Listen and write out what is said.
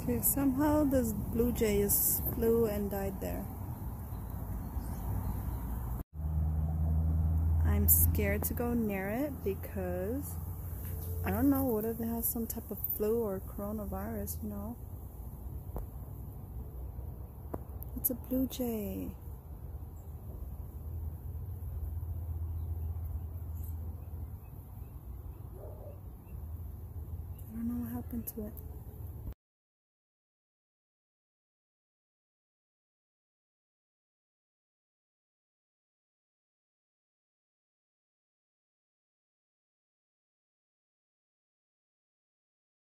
Okay, somehow this blue jay is flew and died there. I'm scared to go near it because I don't know, what if it has some type of flu or coronavirus, you know? It's a blue jay. I don't know what happened to it.